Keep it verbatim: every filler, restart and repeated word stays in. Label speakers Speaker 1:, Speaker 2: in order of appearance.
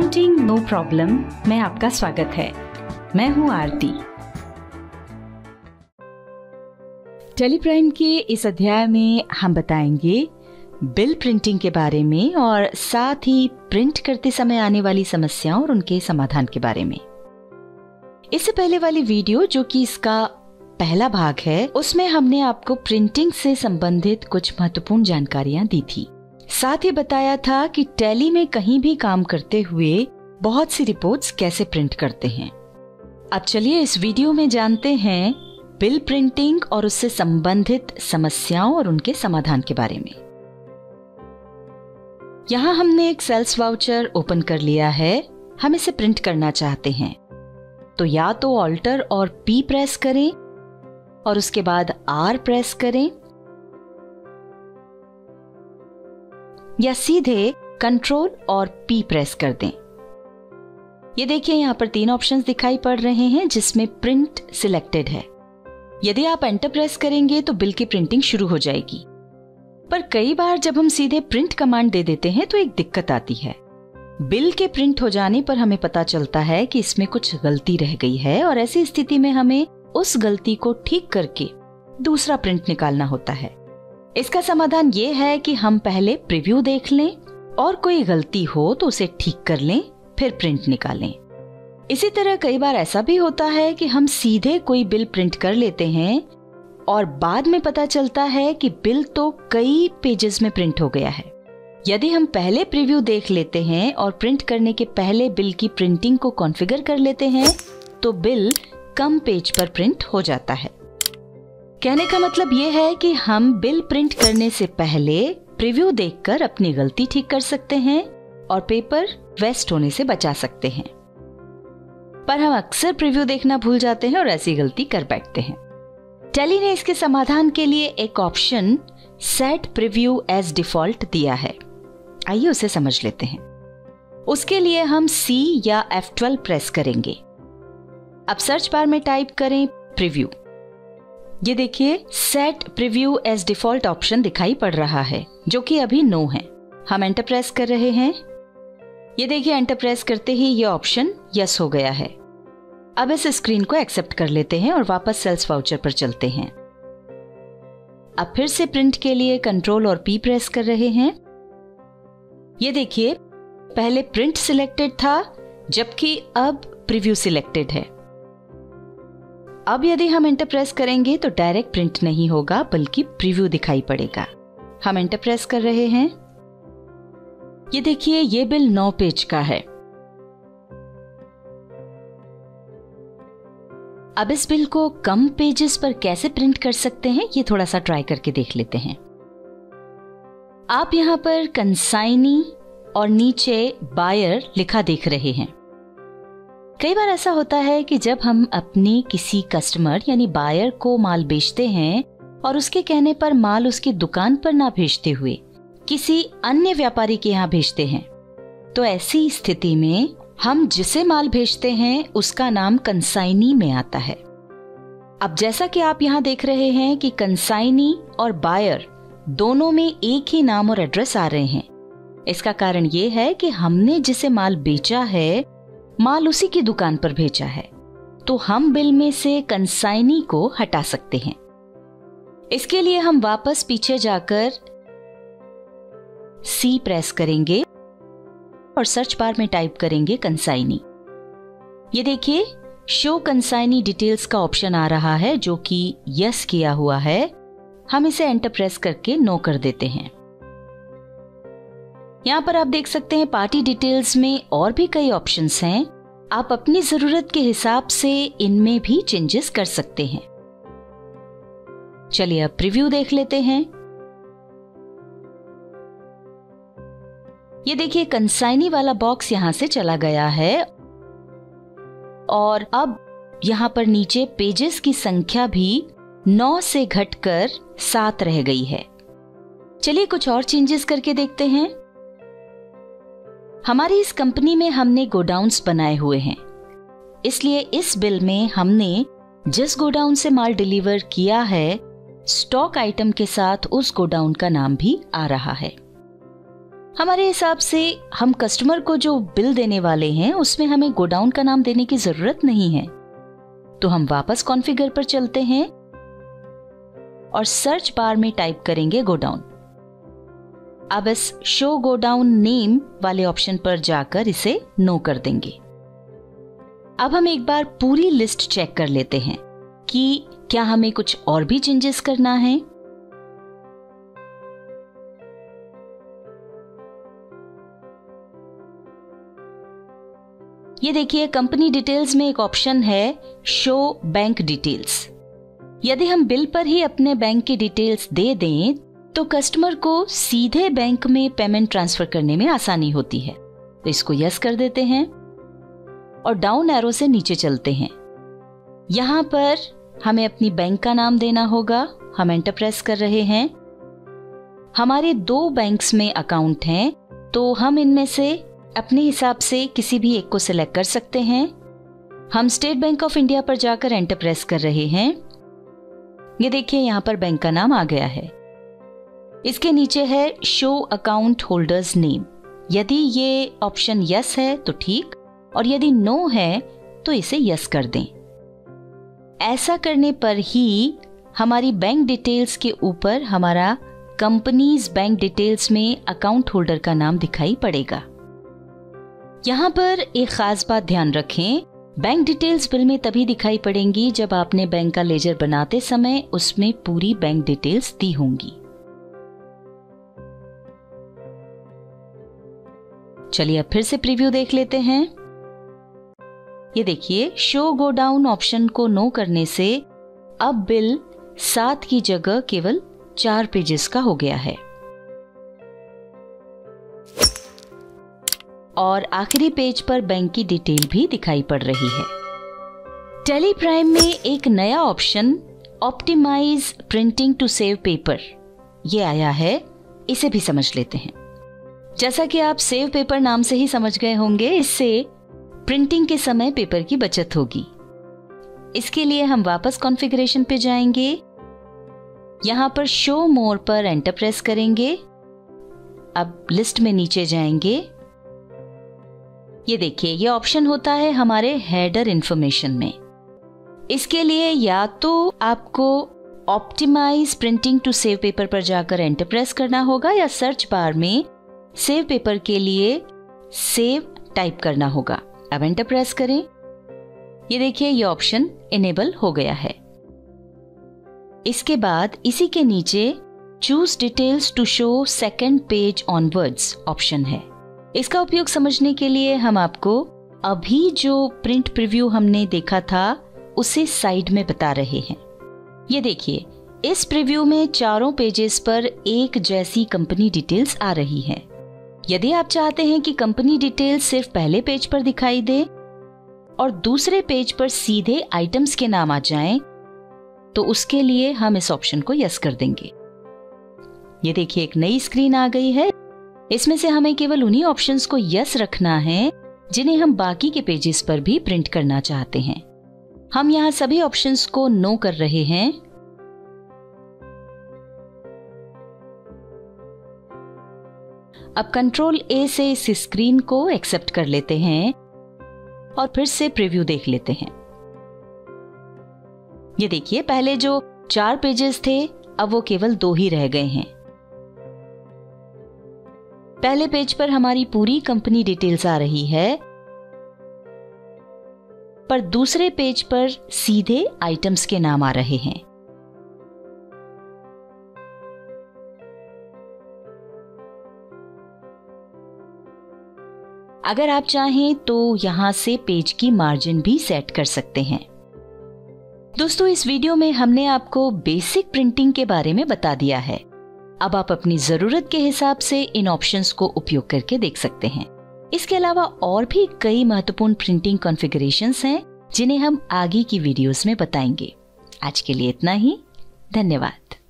Speaker 1: Accounting no problem में आपका स्वागत है। मैं हूं आरती। टेली प्राइम के इस अध्याय में हम बताएंगे बिल प्रिंटिंग के बारे में और साथ ही प्रिंट करते समय आने वाली समस्याओं और उनके समाधान के बारे में। इससे पहले वाली वीडियो जो कि इसका पहला भाग है, उसमें हमने आपको प्रिंटिंग से संबंधित कुछ महत्वपूर्ण जानकारियां दी थी। साथ ही बताया था कि टैली में कहीं भी काम करते हुए बहुत सी रिपोर्ट्स कैसे प्रिंट करते हैं। अब चलिए इस वीडियो में जानते हैं बिल प्रिंटिंग और उससे संबंधित समस्याओं और उनके समाधान के बारे में। यहाँ हमने एक सेल्स वाउचर ओपन कर लिया है। हम इसे प्रिंट करना चाहते हैं तो या तो ऑल्टर और पी प्रेस करें और उसके बाद आर प्रेस करें, या सीधे कंट्रोल और पी प्रेस कर दें। ये देखिए यहाँ पर तीन ऑप्शंस दिखाई पड़ रहे हैं जिसमें प्रिंट सिलेक्टेड है। यदि आप एंटर प्रेस करेंगे तो बिल की प्रिंटिंग शुरू हो जाएगी। पर कई बार जब हम सीधे प्रिंट कमांड दे देते हैं तो एक दिक्कत आती है। बिल के प्रिंट हो जाने पर हमें पता चलता है कि इसमें कुछ गलती रह गई है और ऐसी स्थिति में हमें उस गलती को ठीक करके दूसरा प्रिंट निकालना होता है। इसका समाधान ये है कि हम पहले प्रीव्यू देख लें और कोई गलती हो तो उसे ठीक कर लें, फिर प्रिंट निकालें। इसी तरह कई बार ऐसा भी होता है कि हम सीधे कोई बिल प्रिंट कर लेते हैं और बाद में पता चलता है कि बिल तो कई पेजेस में प्रिंट हो गया है। यदि हम पहले प्रीव्यू देख लेते हैं और प्रिंट करने के पहले बिल की प्रिंटिंग को कॉन्फ़िगर कर लेते हैं तो बिल कम पेज पर प्रिंट हो जाता है। कहने का मतलब ये है कि हम बिल प्रिंट करने से पहले प्रीव्यू देखकर अपनी गलती ठीक कर सकते हैं और पेपर वेस्ट होने से बचा सकते हैं। पर हम अक्सर प्रीव्यू देखना भूल जाते हैं और ऐसी गलती कर बैठते हैं। टैली ने इसके समाधान के लिए एक option set preview as default दिया है। आइए उसे समझ लेते हैं। उसके लिए हम सी या एफ ट्वेल्व प्रेस करेंगे। अब सर्च बार में टाइप करें प्रीव्यू। ये देखिए set preview as default option दिखाई पड़ रहा है जो कि अभी नो है। हम एंटर प्रेस कर रहे हैं। ये देखिए एंटर प्रेस करते ही ये ऑप्शन यस हो गया है। अब इस स्क्रीन को एक्सेप्ट कर लेते हैं और वापस सेल्स वाउचर पर चलते हैं। अब फिर से प्रिंट के लिए कंट्रोल और पी प्रेस कर रहे हैं। ये देखिए पहले प्रिंट सिलेक्टेड था जबकि अब प्रीव्यू सिलेक्टेड है। अब यदि हम एंटर प्रेस करेंगे तो डायरेक्ट प्रिंट नहीं होगा बल्कि प्रीव्यू दिखाई पड़ेगा। हम एंटर प्रेस कर रहे हैं। ये देखिए ये बिल नौ पेज का है। अब इस बिल को कम पेजेस पर कैसे प्रिंट कर सकते हैं ये थोड़ा सा ट्राई करके देख लेते हैं। आप यहां पर कंसाइनी और नीचे बायर लिखा देख रहे हैं। कई बार ऐसा होता है कि जब हम अपनी किसी कस्टमर यानी बायर को माल बेचते हैं और उसके कहने पर माल उसकी दुकान पर ना भेजते हुए किसी अन्य व्यापारी के यहाँ भेजते हैं तो ऐसी स्थिति में हम जिसे माल भेजते हैं उसका नाम कंसाइनी में आता है। अब जैसा कि आप यहाँ देख रहे हैं कि कंसाइनी और बायर दोनों में एक ही नाम और एड्रेस आ रहे हैं। इसका कारण ये है कि हमने जिसे माल बेचा है माल उसी की दुकान पर भेजा है, तो हम बिल में से कंसाइनी को हटा सकते हैं। इसके लिए हम वापस पीछे जाकर सी प्रेस करेंगे और सर्च बार में टाइप करेंगे कंसाइनी। ये देखिए शो कंसाइनी डिटेल्स का ऑप्शन आ रहा है जो कि यस किया हुआ है। हम इसे एंटर प्रेस करके नो कर देते हैं। यहाँ पर आप देख सकते हैं पार्टी डिटेल्स में और भी कई ऑप्शंस हैं। आप अपनी जरूरत के हिसाब से इनमें भी चेंजेस कर सकते हैं। चलिए अब प्रीव्यू देख लेते हैं। ये देखिए कंसाइनी वाला बॉक्स यहां से चला गया है और अब यहां पर नीचे पेजेस की संख्या भी नौ से घटकर सात रह गई है। चलिए कुछ और चेंजेस करके देखते हैं। हमारी इस कंपनी में हमने गोडाउन्स बनाए हुए हैं, इसलिए इस बिल में हमने जिस गोडाउन से माल डिलीवर किया है स्टॉक आइटम के साथ उस गोडाउन का नाम भी आ रहा है। हमारे हिसाब से हम कस्टमर को जो बिल देने वाले हैं उसमें हमें गोडाउन का नाम देने की जरूरत नहीं है, तो हम वापस कॉन्फ़िगर पर चलते हैं और सर्च बार में टाइप करेंगे गोडाउन। अब इस शो गोडाउन नेम वाले ऑप्शन पर जाकर इसे नो कर देंगे। अब हम एक बार पूरी लिस्ट चेक कर लेते हैं कि क्या हमें कुछ और भी चेंजेस करना है। ये देखिए, कंपनी डिटेल्स में एक ऑप्शन है शो बैंक डिटेल्स। यदि हम बिल पर ही अपने बैंक की डिटेल्स दे दें तो कस्टमर को सीधे बैंक में पेमेंट ट्रांसफर करने में आसानी होती है, तो इसको यस कर देते हैं और डाउन एरो से नीचे चलते हैं। यहां पर हमें अपनी बैंक का नाम देना होगा। हम एंटर प्रेस कर रहे हैं। हमारे दो बैंक्स में अकाउंट हैं, तो हम इनमें से अपने हिसाब से किसी भी एक को सिलेक्ट कर सकते हैं। हम स्टेट बैंक ऑफ इंडिया पर जाकर एंटर प्रेस कर रहे हैं। ये देखिए, यहां पर बैंक का नाम आ गया है। इसके नीचे है शो अकाउंट होल्डर्स नेम। यदि ये ऑप्शन यस है तो ठीक, और यदि नो है तो इसे यस कर दें। ऐसा करने पर ही हमारी बैंक डिटेल्स के ऊपर हमारा कंपनीज बैंक डिटेल्स में अकाउंट होल्डर का नाम दिखाई पड़ेगा। यहां पर एक खास बात ध्यान रखें, बैंक डिटेल्स बिल में तभी दिखाई पड़ेंगी जब आपने बैंक का लेजर बनाते समय उसमें पूरी बैंक डिटेल्स दी होंगी। चलिए अब फिर से प्रीव्यू देख लेते हैं। ये देखिए, शो गो डाउन ऑप्शन को नो करने से अब बिल सात की जगह केवल चार पेजेस का हो गया है और आखिरी पेज पर बैंक की डिटेल भी दिखाई पड़ रही है। टेली प्राइम में एक नया option optimize printing to save paper ये आया है, इसे भी समझ लेते हैं। जैसा कि आप सेव पेपर नाम से ही समझ गए होंगे, इससे प्रिंटिंग के समय पेपर की बचत होगी। इसके लिए हम वापस कॉन्फ़िगरेशन पे जाएंगे। यहां पर शो मोर पर एंटर प्रेस करेंगे। अब लिस्ट में नीचे जाएंगे। ये देखिए, ये ऑप्शन होता है हमारे हेडर इंफॉर्मेशन में। इसके लिए या तो आपको optimize printing to save paper पर जाकर एंटर प्रेस करना होगा या सर्च बार में सेव पेपर के लिए सेव टाइप करना होगा। अब एंटर प्रेस करें। ये देखिए, ये ऑप्शन इनेबल हो गया है। इसके बाद इसी के नीचे choose details to show second page onwards option है। इसका उपयोग समझने के लिए हम आपको अभी जो प्रिंट प्रीव्यू हमने देखा था उसे साइड में बता रहे हैं। ये देखिए, इस प्रीव्यू में चारों पेजेस पर एक जैसी कंपनी डिटेल्स आ रही हैं। यदि आप चाहते हैं कि कंपनी डिटेल्स सिर्फ पहले पेज पर दिखाई दे और दूसरे पेज पर सीधे आइटम्स के नाम आ जाएं, तो उसके लिए हम इस ऑप्शन को यस कर देंगे। ये देखिए, एक नई स्क्रीन आ गई है। इसमें से हमें केवल उन्हीं ऑप्शंस को यस रखना है जिन्हें हम बाकी के पेजेस पर भी प्रिंट करना चाहते हैं। हम यहाँ सभी ऑप्शंस को नो कर रहे हैं। अब कंट्रोल ए से इस स्क्रीन को एक्सेप्ट कर लेते हैं और फिर से प्रीव्यू देख लेते हैं। ये देखिए, पहले जो चार पेजेस थे अब वो केवल दो ही रह गए हैं। पहले पेज पर हमारी पूरी कंपनी डिटेल्स आ रही है, पर दूसरे पेज पर सीधे आइटम्स के नाम आ रहे हैं। अगर आप चाहें तो यहां से पेज की मार्जिन भी सेट कर सकते हैं। दोस्तों, इस वीडियो में हमने आपको बेसिक प्रिंटिंग के बारे में बता दिया है। अब आप अपनी जरूरत के हिसाब से इन ऑप्शंस को उपयोग करके देख सकते हैं। इसके अलावा और भी कई महत्वपूर्ण प्रिंटिंग कॉन्फ़िगरेशंस हैं जिन्हें हम आगे की वीडियोस में बताएंगे। आज के लिए इतना ही। धन्यवाद।